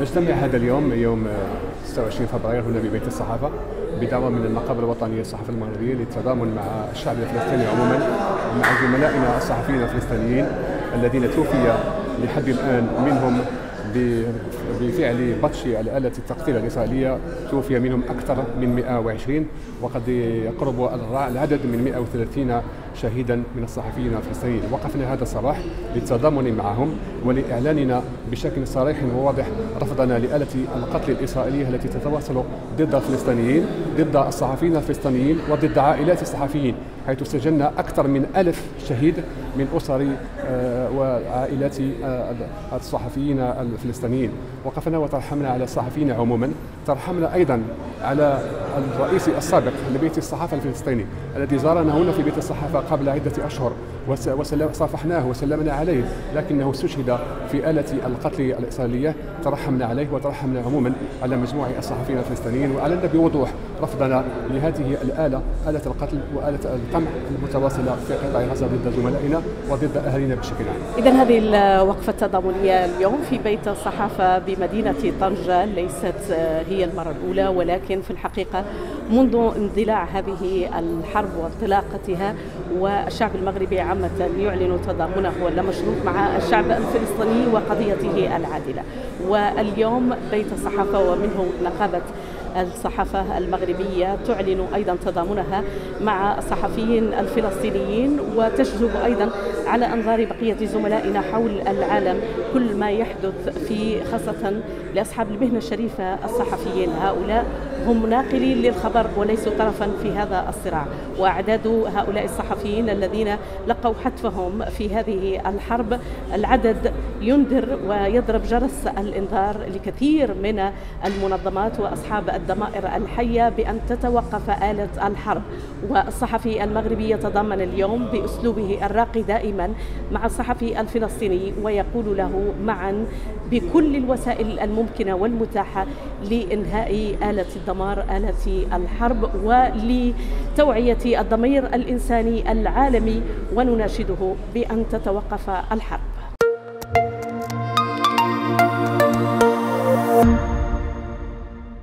نجتمع هذا اليوم يوم 26 فبراير هنا ببيت الصحافة بدعوة من النقابة الوطنية للصحافة المغربية للتضامن مع الشعب الفلسطيني عموما، مع زملائنا الصحفيين الفلسطينيين الذين توفي لحد الآن منهم بفعل بطش الآلة التقتيل الإسرائيلية توفي منهم أكثر من 120، وقد يقرب العدد من 130 شهيدا من الصحفيين الفلسطينيين. وقفنا هذا الصباح للتضامن معهم ولإعلاننا بشكل صريح وواضح رفضنا لآلة القتل الإسرائيلية التي تتواصل ضد الفلسطينيين، ضد الصحفيين الفلسطينيين وضد عائلات الصحفيين، حيث سجلنا أكثر من 1000 شهيد من أسر وعائلات الصحفيين الفلسطينيين. وقفنا وترحمنا على الصحفيين عموما، ترحمنا أيضا على الرئيس السابق لبيت الصحافة الفلسطيني الذي زارنا هنا في بيت الصحافة قبل عدة أشهر وصافحناه وسلمنا عليه، لكنه استشهد في آلة القتل الإسرائيلية. ترحمنا عليه وترحمنا عموما على مجموعة الصحفيين الفلسطينيين، وأعلنا بوضوح رفضنا لهذه الآلة، آلة القتل وآلة القمع المتواصلة في قطاع غزة ضد زملائنا وضد أهالينا بشكل عام. إذن هذه الوقفة التضامنية اليوم في بيت الصحافة بمدينة طنجة ليست هي المرة الأولى، ولكن في الحقيقة منذ اندلاع هذه الحرب وانطلاقتها والشعب المغربي عامة يعلن تضامنه واللامشروط مع الشعب الفلسطيني وقضيته العادلة. واليوم بيت الصحافة ومنه نقابة الصحافة المغربية تعلن أيضا تضامنها مع الصحفيين الفلسطينيين، وتشجب أيضا على أنظار بقية زملائنا حول العالم كل ما يحدث في خاصة لأصحاب المهنة الشريفة الصحفيين. هؤلاء هم ناقلين للخبر وليسوا طرفا في هذا الصراع، وأعداد هؤلاء الصحفيين الذين لقوا حتفهم في هذه الحرب العدد ينذر ويضرب جرس الإنذار لكثير من المنظمات وأصحاب الضمائر الحية بأن تتوقف آلة الحرب. والصحفي المغربي يتضامن اليوم بأسلوبه الراقي دائما مع الصحفي الفلسطيني ويقول له معا بكل الوسائل الممكنة والمتاحة لإنهاء آلة الدمار، آلة الحرب، ولتوعية الضمير الإنساني العالمي، ونناشده بأن تتوقف الحرب.